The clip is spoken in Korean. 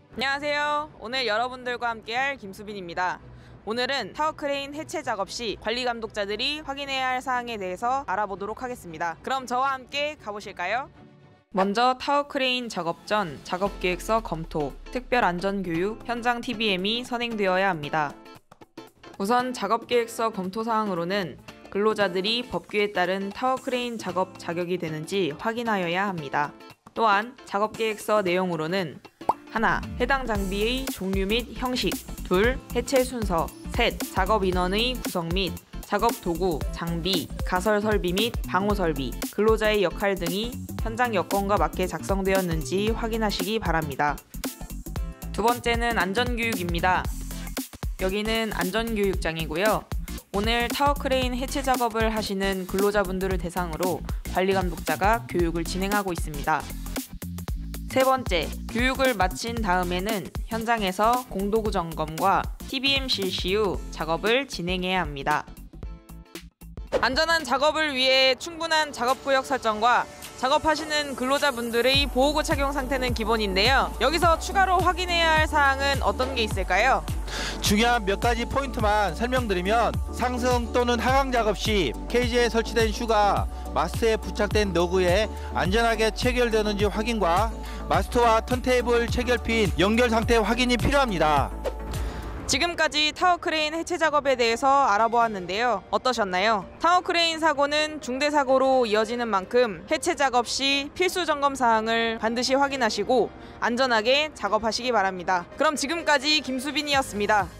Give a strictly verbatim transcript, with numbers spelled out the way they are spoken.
안녕하세요. 오늘 여러분들과 함께할 김수빈입니다. 오늘은 타워 크레인 해체 작업 시 관리 감독자들이 확인해야 할 사항에 대해서 알아보도록 하겠습니다. 그럼 저와 함께 가보실까요? 먼저 타워 크레인 작업 전 작업계획서 검토, 특별 안전교육, 현장 티비엠이 선행되어야 합니다. 우선 작업계획서 검토 사항으로는 근로자들이 법규에 따른 타워 크레인 작업 자격이 되는지 확인하여야 합니다. 또한 작업계획서 내용으로는 하나. 해당 장비의 종류 및 형식. 둘. 해체 순서. 셋. 작업 인원의 구성 및 작업 도구, 장비, 가설 설비 및 방호 설비, 근로자의 역할 등이 현장 여건과 맞게 작성되었는지 확인하시기 바랍니다. 두 번째는 안전교육입니다. 여기는 안전교육장이고요. 오늘 타워 크레인 해체 작업을 하시는 근로자분들을 대상으로 관리감독자가 교육을 진행하고 있습니다. 세 번째, 교육을 마친 다음에는 현장에서 공도구 점검과 티비엠 실시 후 작업을 진행해야 합니다. 안전한 작업을 위해 충분한 작업구역 설정과 작업하시는 근로자분들의 보호구 착용 상태는 기본인데요. 여기서 추가로 확인해야 할 사항은 어떤 게 있을까요? 중요한 몇 가지 포인트만 설명드리면 상승 또는 하강 작업 시 케이지에 설치된 슈가 마스트에 부착된 너그에 안전하게 체결되는지 확인과 마스트와 턴테이블 체결핀 연결 상태 확인이 필요합니다. 지금까지 타워 크레인 해체 작업에 대해서 알아보았는데요. 어떠셨나요? 타워 크레인 사고는 중대 사고로 이어지는 만큼 해체 작업 시 필수 점검 사항을 반드시 확인하시고 안전하게 작업하시기 바랍니다. 그럼 지금까지 김수빈이었습니다.